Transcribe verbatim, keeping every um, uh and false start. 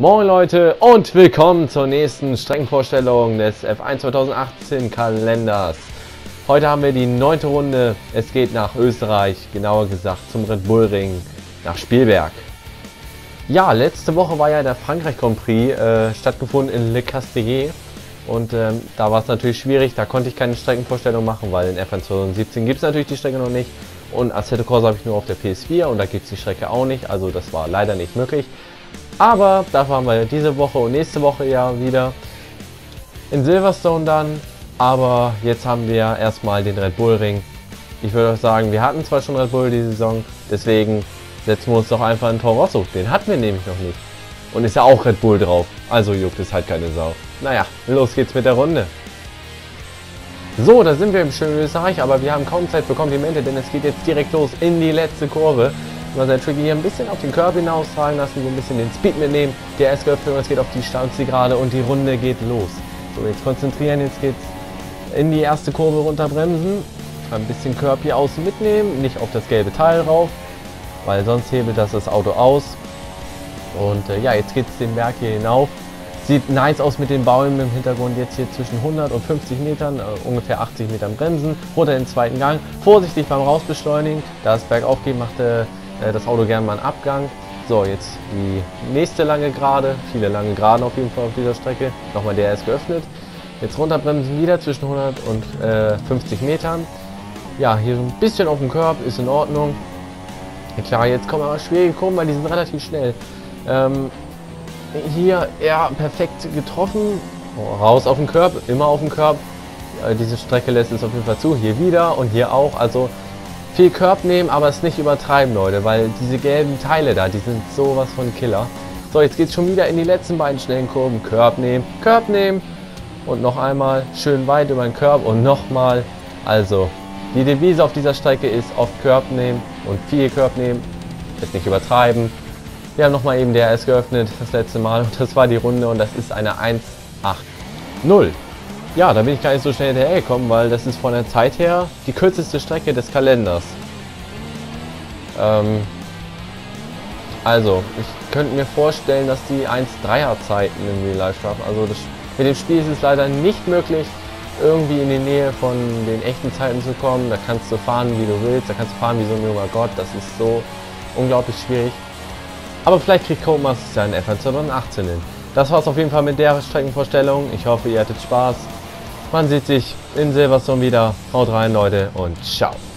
Moin Leute und willkommen zur nächsten Streckenvorstellung des F eins zweitausendachtzehn Kalenders. Heute haben wir die neunte Runde. Es geht nach Österreich, genauer gesagt zum Red Bull Ring nach Spielberg. Ja, letzte Woche war ja der Frankreich Grand Prix äh, stattgefunden in Le Castellet. Und ähm, da war es natürlich schwierig, da konnte ich keine Streckenvorstellung machen, weil in F eins zweitausendsiebzehn gibt es natürlich die Strecke noch nicht. Und Assetto Corsa habe ich nur auf der P S vier und da gibt es die Strecke auch nicht, also das war leider nicht möglich. Aber dafür haben wir diese Woche und nächste Woche ja wieder in Silverstone dann. Aber jetzt haben wir erstmal den Red Bull Ring. Ich würde auch sagen, wir hatten zwar schon Red Bull die Saison, deswegen setzen wir uns doch einfach in Toro Rosso. Den hatten wir nämlich noch nicht. Und ist ja auch Red Bull drauf, also juckt es halt keine Sau. Naja, los geht's mit der Runde. So, da sind wir im schönen Österreich, aber wir haben kaum Zeit für Komplimente, denn es geht jetzt direkt los in die letzte Kurve. Mal sein Tricky hier ein bisschen auf den Curb hinaustragen lassen, so ein bisschen den Speed mitnehmen. Der ist geöffnet, es geht auf die Startzielgerade und die Runde geht los. So, jetzt konzentrieren, jetzt geht's in die erste Kurve runterbremsen. Ein bisschen Curb hier außen mitnehmen, nicht auf das gelbe Teil rauf, weil sonst hebelt das das Auto aus. Und äh, ja, jetzt geht es den Berg hier hinauf. Sieht nice aus mit den Bäumen im Hintergrund. Jetzt hier zwischen hundert und fünfzig Metern, äh, ungefähr achtzig Metern bremsen. Runter in den zweiten Gang. Vorsichtig beim Rausbeschleunigen. Da es bergauf geht, macht äh, das Auto gerne mal einen Abgang. So, jetzt die nächste lange Gerade. Viele lange Geraden auf jeden Fall auf dieser Strecke. Nochmal der ist geöffnet. Jetzt runterbremsen wieder zwischen hundert und fünfzig Metern. Ja, hier so ein bisschen auf dem Curb, ist in Ordnung. Ja, klar, jetzt kommen aber schwierige Kurven, weil die sind relativ schnell. Ähm, hier eher perfekt getroffen. Oh, raus auf den Curb, immer auf den Curb. Äh, diese Strecke lässt es auf jeden Fall zu. Hier wieder und hier auch. Also viel Curb nehmen, aber es nicht übertreiben, Leute, weil diese gelben Teile da, die sind sowas von Killer. So, jetzt geht es schon wieder in die letzten beiden schnellen Kurven. Curb nehmen, Curb nehmen und noch einmal schön weit über den Curb und nochmal. Also die Devise auf dieser Strecke ist oft Curb nehmen und viel Curb nehmen, jetzt nicht übertreiben. Wir haben nochmal eben D R S geöffnet, das letzte Mal, und das war die Runde und das ist eine eins acht null. Ja, da bin ich gar nicht so schnell hinterher gekommen, weil das ist von der Zeit her die kürzeste Strecke des Kalenders. Ähm, also, ich könnte mir vorstellen, dass die eins dreier Zeiten im Real Life schaffen. Also das, mit dem Spiel ist es leider nicht möglich, irgendwie in die Nähe von den echten Zeiten zu kommen. Da kannst du fahren, wie du willst, da kannst du fahren wie so ein junger Gott. Das ist so unglaublich schwierig. Aber vielleicht kriegt Codemasters ja in F eins zweitausendachtzehn hin. Das war's auf jeden Fall mit der Streckenvorstellung. Ich hoffe, ihr hattet Spaß. Man sieht sich in Silverstone wieder. Haut rein, Leute, und ciao.